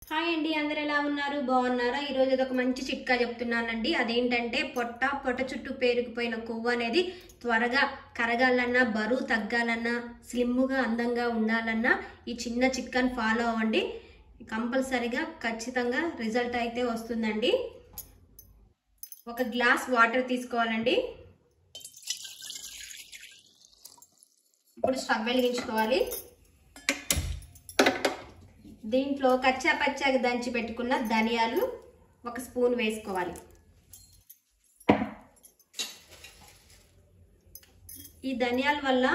Hi అండి, అందరు ఎలా ఉన్నారు? బాగున్నారా? ఈరోజు ఒక మంచి చిట్కా చెప్తున్నానండి. అదేంటంటే పొట్ట చుట్టూ పేరుకుపోయిన కొవ్వు అనేది త్వరగా కరగాలన్నా, బరువు తగ్గాలన్నా, స్లిమ్గా అందంగా ఉండాలన్నా ఈ చిన్న చిట్కాని ఫాలో అవ్వండి. కంపల్సరిగా ఖచ్చితంగా రిజల్ట్ అయితే వస్తుందండి. ఒక గ్లాస్ వాటర్ తీసుకోవాలండి. ఇప్పుడు స్టవ్ వెలిగించుకోవాలి. దీంట్లో కచ్చా పచ్చాగా దంచి పెట్టుకున్న ధనియాలు ఒక స్పూన్ వేసుకోవాలి. ఈ ధనియాల వల్ల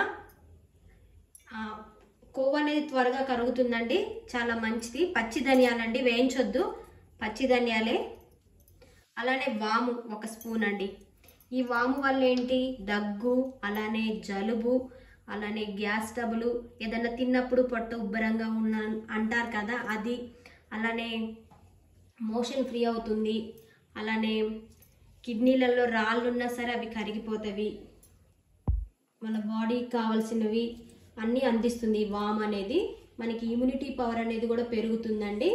కొవ్వు అనేది త్వరగా కరుగుతుందండి. చాలా మంచిది. పచ్చి ధనియాలండి, వేయించొద్దు, పచ్చి ధనియాలే. అలానే వాము ఒక స్పూన్ అండి. ఈ వాము వల్ల ఏంటి, దగ్గు, అలానే జలుబు, అలానే గ్యాస్ ట్రబుల్, ఏదైనా తిన్నప్పుడు పొట్ట ఉబ్బరంగా ఉన్న అంటారు కదా, అది. అలానే మోషన్ ఫ్రీ అవుతుంది. అలానే కిడ్నీలలో రాళ్ళు ఉన్నా సరే అవి కరిగిపోతాయి. మన బాడీకి కావాల్సినవి అన్నీ అందిస్తుంది ఈ వామ్ అనేది. మనకి ఇమ్యూనిటీ పవర్ అనేది కూడా పెరుగుతుందండి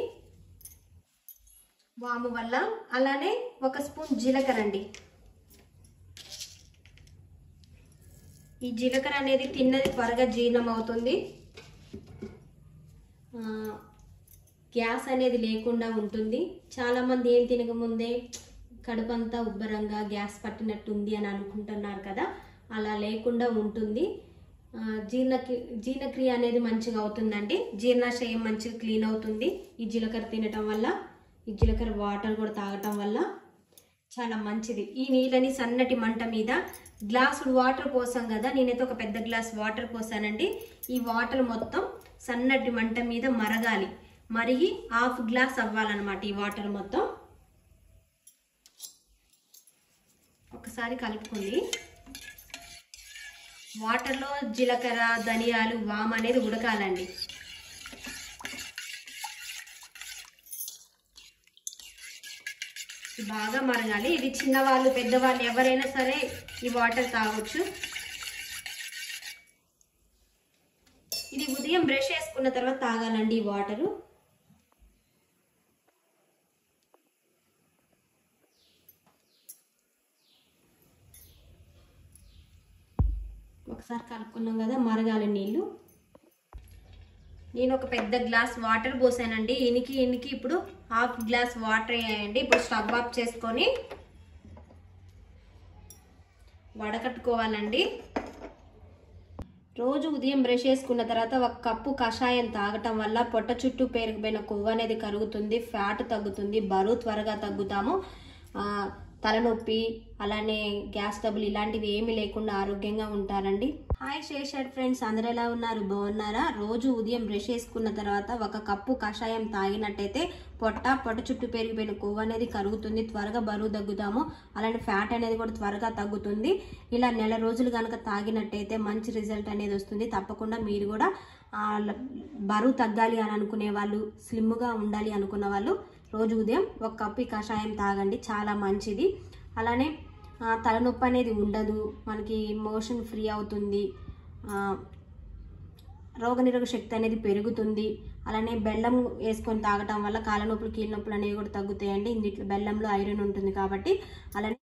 వాము వల్ల. అలానే ఒక స్పూన్ జీలకర్ర అండి. ఈ జీలకర్ర అనేది తిన్నది త్వరగా జీర్ణం అవుతుంది. గ్యాస్ అనేది లేకుండా ఉంటుంది. చాలామంది ఏం తినకముందే కడుపంతా ఉబ్బరంగా గ్యాస్ పట్టినట్టుంది అని అనుకుంటున్నారు కదా, అలా లేకుండా ఉంటుంది. జీర్ణక్రియ అనేది మంచిగా అవుతుందండి. జీర్ణాశయం మంచిగా క్లీన్ అవుతుంది ఈ జీలకర్ర తినటం వల్ల. ఈ జీలకర్ర వాటర్ కూడా తాగటం వల్ల చాలా మంచిది. ఈ నీళ్ళని సన్నటి మంట మీద గ్లాసుడు వాటర్ పోసాం కదా, నేనైతే ఒక పెద్ద గ్లాస్ వాటర్ పోసానండి. ఈ వాటర్ మొత్తం సన్నటి మంట మీద మరగాలి. మరిగి హాఫ్ గ్లాస్ అవ్వాలన్నమాట ఈ వాటర్ మొత్తం. ఒకసారి కలుపుకోండి. వాటర్లో జీలకర్ర, ధనియాలు, వామ్ అనేది ఉడకాలండి. బాగా మరగాలి. ఇది చిన్నవాళ్ళు, పెద్దవాళ్ళు ఎవరైనా సరే ఈ వాటర్ తాగొచ్చు. ఇది ఉదయం బ్రష్ చేసుకున్న తర్వాత తాగాలండి ఈ వాటరు. ఒకసారి కలుపుకున్నాం కదా, మరగాలి నీళ్ళు. నేను ఒక పెద్ద గ్లాస్ వాటర్ పోసానండి. ఇనికి ఇప్పుడు హాఫ్ గ్లాస్ వాటర్ వేయండి. ఇప్పుడు స్టవ్ ఆఫ్ చేసుకొని వడకట్టుకోవాలండి. రోజు ఉదయం బ్రష్ చేసుకున్న తర్వాత ఒక కప్పు కషాయం తాగటం వల్ల పొట్ట చుట్టూ పేరుకుపోయిన కొవ్వు అనేది కరుగుతుంది, ఫ్యాట్ తగ్గుతుంది, బరువు త్వరగా తగ్గుతాము. తలనొప్పి, అలానే గ్యాస్ ట్రబుల్ ఇలాంటివి ఏమీ లేకుండా ఆరోగ్యంగా ఉంటారండి. హాయ్ శేషడ్ ఫ్రెండ్స్, అందరు ఎలా ఉన్నారు? బాగున్నారా? రోజు ఉదయం బ్రష్ చేసుకున్న తర్వాత ఒక కప్పు కషాయం తాగినట్టయితే పొట్ట చుట్టూ పెరిగిపోయిన కొవ్వు అనేది కరుగుతుంది, త్వరగా బరువు తగ్గుతాము. అలానే ఫ్యాట్ అనేది కూడా త్వరగా తగ్గుతుంది. ఇలా నెల రోజులు కనుక తాగినట్టయితే మంచి రిజల్ట్ అనేది వస్తుంది. తప్పకుండా మీరు కూడా బరువు తగ్గాలి అని అనుకునే వాళ్ళు, స్లిమ్గా ఉండాలి అనుకున్న వాళ్ళు రోజు ఉదయం ఒక కప్పు కషాయం తాగండి, చాలా మంచిది. అలానే తలనొప్పి అనేది ఉండదు, మనకి మోషన్ ఫ్రీ అవుతుంది, రోగనిరోధక శక్తి అనేది పెరుగుతుంది. అలానే బెల్లం వేసుకొని తాగటం వల్ల కాళ్ళ నొప్పులు, కీళ్ళ నొప్పులు అనేవి కూడా తగ్గుతాయండి. ఇందులో బెల్లంలో ఐరన్ ఉంటుంది కాబట్టి. అలానే